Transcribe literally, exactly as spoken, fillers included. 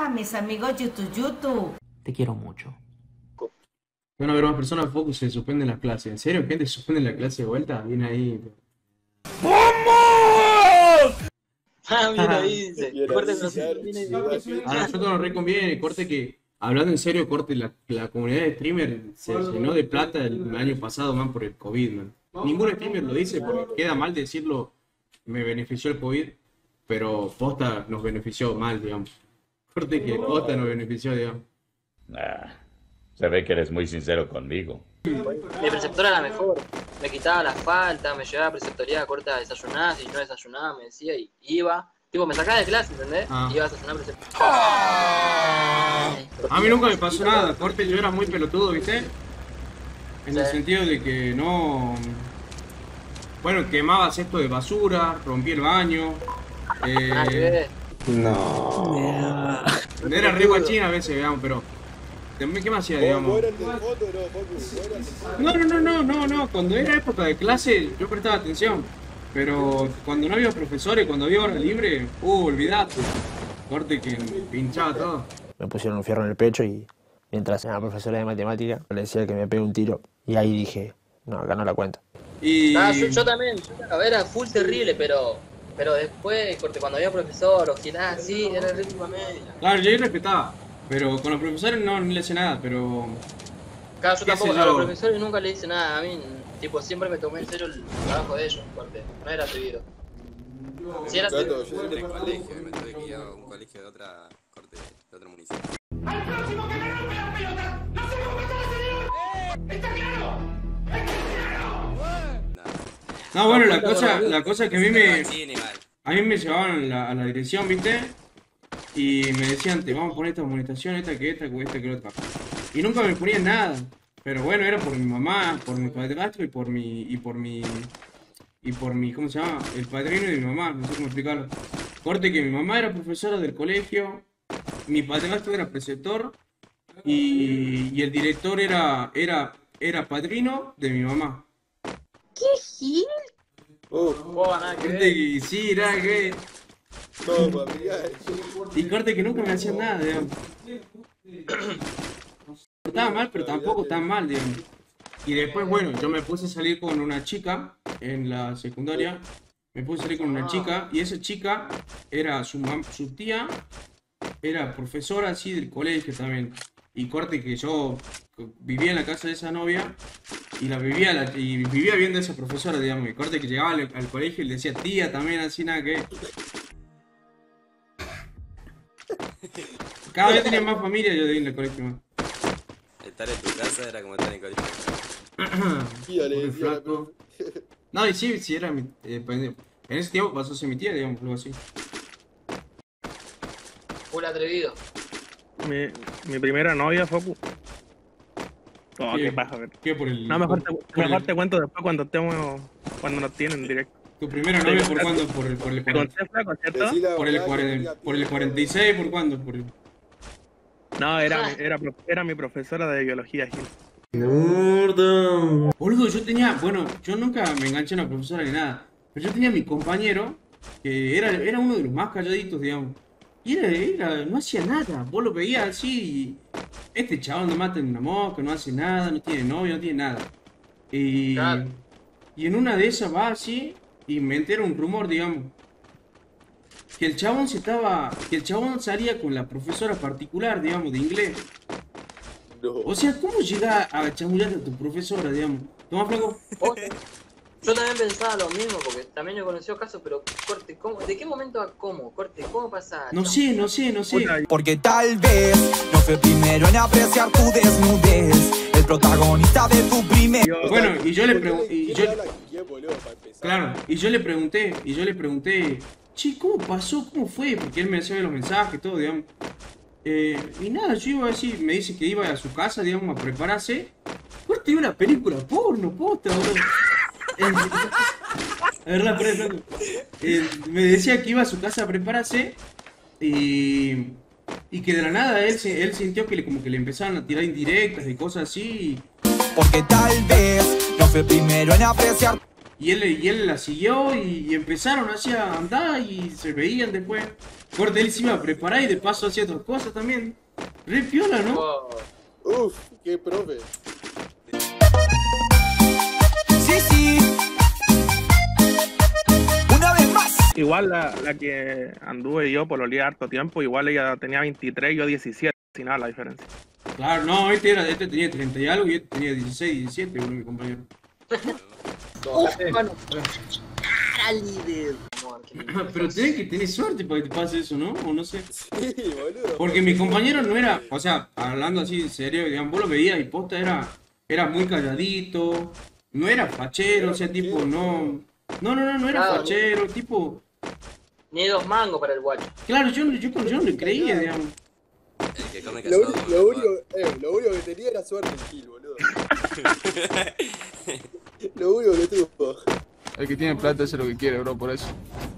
mis amigos YouTube, YouTube. Te quiero mucho. Van a haber más personas de Focus, se suspenden las clases. ¿En serio, gente, se suspenden la clase de vuelta? Viene ahí. ¡Vamos! Ah, mira ahí, dice. Corte, A nosotros nos reconviene, corte que, hablando en serio, corte, la, la comunidad de streamer se llenó de plata el año pasado, man, por el COVID, man. Ningún streamer lo dice porque queda mal decirlo, me benefició el COVID, pero posta nos benefició mal, digamos. Corte que posta nos benefició, digamos. Nah, se ve que eres muy sincero conmigo. Mi preceptora era mejor. Me quitaba las faltas, me llevaba a preceptoría corta a desayunar, si no desayunaba me decía y iba. Tipo, me sacaba de clase, ¿entendés? Ah. Iba a desayunar a preceptoría. A mí nunca me pasó nada, corte, yo era muy pelotudo, ¿viste? En el Sí. sentido de que no... Bueno, quemaba cesto de basura, rompí el baño. Nada que Eh, ver. No. era re guachín a veces, digamos, pero... ¿Qué me hacía, digamos? No, no, no, no, no, no, cuando era época de clase yo prestaba atención. Pero cuando no había profesores, cuando había hora libre, uh, olvidate. Corte que pinchaba todo. Me pusieron un fierro en el pecho y mientras era profesora de matemática le decía que me pegue un tiro. Y ahí dije, no, acá no la cuento. Y... Ah, yo, yo también, yo, a ver, era full terrible, pero pero después, corte, cuando había profesor o giraba así, era re tipo media. Claro, yo ahí respetaba. Pero con los profesores no, no le hice nada, pero... Claro, yo ¿Qué tampoco, sé a yo? los profesores nunca le hice nada, a mí, tipo, siempre me tomé en serio el trabajo de ellos, corte, no era atrevido. Si era Claro, atrevido. yo en el colegio y me tuve que ir a un colegio de otra corte, de otro municipio. ¡Al próximo que me rompe la pelota! ¡No se comportará, señor! ¿Está claro? ¡Está claro! No, bueno, la cosa, la cosa es que a mí me... Sí, igual. A mí me llevaban a la, a la dirección, ¿viste? Y me decían, te vamos a poner esta amonestación, esta que esta, que esta que otra. Y nunca me ponían nada. Pero bueno, era por mi mamá, por mi padrastro y por mi... y por mi... y por mi... ¿cómo se llama? El padrino de mi mamá, no sé cómo explicarlo. Corte que mi mamá era profesora del colegio, mi padrastro era preceptor y, y el director era, era, era padrino de mi mamá. ¿Qué gil? Uh, Oh, nada que Corte ver. que sí, era que... no, familiar. Y corte que nunca me hacían nada, digamos. Estaba mal, pero tampoco tan mal, digamos. Y después, bueno, yo me puse a salir con una chica en la secundaria. Me puse a salir con una chica y esa chica era su, mam su tía, era profesora así del colegio también. Y corte que yo vivía en la casa de esa novia y la vivía la, y vivía viendo a esa profesora, digamos. Y corte que llegaba al, al colegio y le decía tía también, así nada que... Cada vez tenía más familia yo de ir al colegio, man. Estar en tu casa era como estar en el colegio. Pobre flaco. No, y sí, sí era mi... eh, en ese tiempo pasó a ser mi tía, digamos, algo así. Full atrevido. Mi, mi primera novia, Foku. Oh, ¿Qué? qué paja, a ver. ¿Qué por el...? No, mejor te, por mejor el- te cuento después cuando estemos, cuando nos tienen en directo. ¿Tu primera novia por cuándo? Por el, por el, Te cuarenta, conté, flaco, ¿cierto? Decí la por el, verdad que cuarenta, tenía por el pija. cuarenta y seis, ¿por cuándo? Por el... No, era, mi- era, prof- era mi profesora de biología, Gil. Boludo, yo tenía... Bueno, yo nunca me enganché en la profesora ni nada. Pero yo tenía a mi compañero, que era, era uno de los más calladitos, digamos. Y era, era, no hacía nada. Vos lo veías así y... Este chabón no mata ni una mosca, no hace nada, no tiene novia, no tiene nada. Y... Claro. Y en una de esas va así y me entera un rumor, digamos. Que el chabón se estaba... Que el chabón salía con la profesora particular, digamos, de inglés. No. O sea, ¿cómo llega a chamullar a tu profesora, digamos? Toma, flaco. Oh, yo también pensaba lo mismo, porque también he conocido casos, pero corte, ¿cómo? ¿De qué momento a cómo? Corte, ¿cómo pasa? No sé, no sé, no sé. Puta, Porque tal vez no fue primero en apreciar tu desnudez, el protagonista de tu primer... yo- Bueno, y yo le ¿Por qué pregunté... Y quién yo... habla quién, boludo, para empezar? Claro, y yo le pregunté, y yo le pregunté, che, ¿cómo pasó? ¿Cómo fue? Porque él me hacía los mensajes, todo, digamos. Eh, y nada, yo iba a decir, me dice que iba a su casa, digamos, a prepararse. Corte, iba una película porno, posta, boludo. Eh, a ver, la pre- eh, me decía que iba a su casa a prepararse y, y que de la nada él, se- él sintió que le, como que le empezaban a tirar indirectas y cosas así. Porque tal vez no fue primero en apreciar... Y él, y él la siguió y, y empezaron así a andar y se veían después. Corte, él se iba a preparar y de paso hacía otras cosas también. Re piola, ¿no? Oh, Uf, qué profe. Sí, sí. Una vez más. Igual la, la que anduve yo por olía harto tiempo, igual ella tenía veintitrés, yo diecisiete, sin nada la diferencia. Claro, no, este, era, este tenía treinta y algo y este tenía dieciséis, diecisiete, boludo, mi compañero. Uf, mano. Pero tenés que tener suerte para que te pase eso, ¿no? O no sé. Sí, boludo. Porque mi compañero no era, o sea, hablando así en serio, digamos, vos lo veías y posta era, era muy calladito, no era fachero, o sea, tipo, no... No, no, no, no era Claro. fachero, tipo... Ni dos mangos para el guacho. Claro, yo, yo, yo no le creía, digamos. El que come Lo, casado. único- lo, único, eh, lo único que tenía era suerte el kill, boludo. Lo único que tuvo. El que tiene plata hace lo que quiere, bro, por eso.